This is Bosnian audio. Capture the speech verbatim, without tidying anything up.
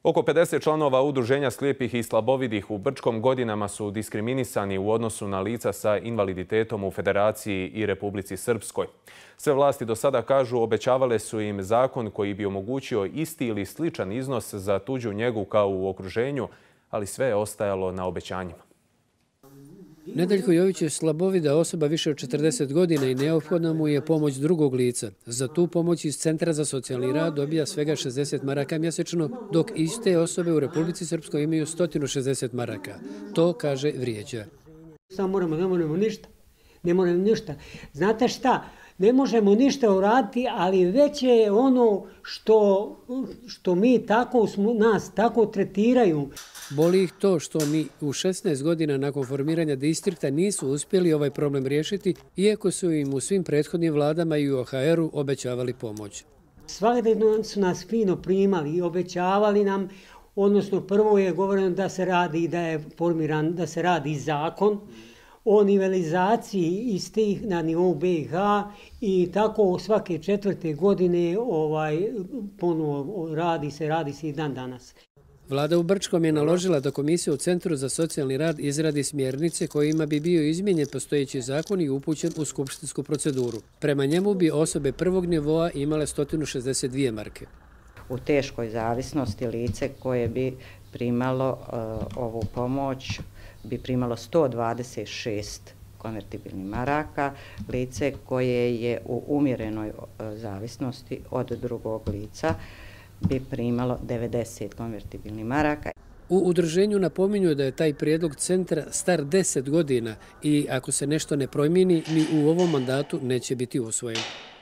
Oko pedeset članova Udruženja slijepih i slabovidih u Brčkom godinama su diskriminisani u odnosu na lica sa invaliditetom u Federaciji i Republici Srpskoj. Sve vlasti do sada, kažu, obećavale su im zakon koji bi omogućio isti ili sličan iznos za tuđu njegu kao u okruženju, ali sve je ostajalo na obećanjima. Nedeljko Jović je slabovida osoba više od četrdeset godina i neophodna mu je pomoć drugog lica. Za tu pomoć iz Centra za socijalni rad dobija svega šezdeset maraka mjesečno, dok iste osobe u Republici Srpskoj imaju sto šezdeset maraka. To, kaže, vrijeđa. Samo moramo, ne moramo ništa. Ne moramo ništa. Znate šta? Ne možemo ništa uraditi, ali već je ono što, što mi tako, nas tako tretiraju. Boli ih to što ni u šesnaest godina nakon formiranja distrikta nisu uspjeli ovaj problem riješiti, iako su im u svim prethodnim vladama i u O H R-u obećavali pomoć. Svakde su nas fino primali i obećavali nam, odnosno prvo je govoreno da se radi, da je formiran, da se radi zakon o nivelizaciji istih na nivou B i H i tako svake četvrte godine ovaj, ponovo radi se, radi se i dan danas. Vlada u Brčkom je naložila da komisija u Centru za socijalni rad izradi smjernice kojima bi bio izmijenjen postojeći zakon i upućen u skupštinsku proceduru. Prema njemu bi osobe prvog nivoa imale sto šezdeset dvije marke. U teškoj zavisnosti lice koje bi primalo uh, ovu pomoć bi primalo sto dvadeset šest konvertibilnih maraka, lice koje je u umjerenoj uh, zavisnosti od drugog lica bi primalo devedeset konvertibilnih maraka. U udruženju napominju da je taj prijedlog centra star deset godina i ako se nešto ne promijeni, ni u ovom mandatu neće biti usvojen.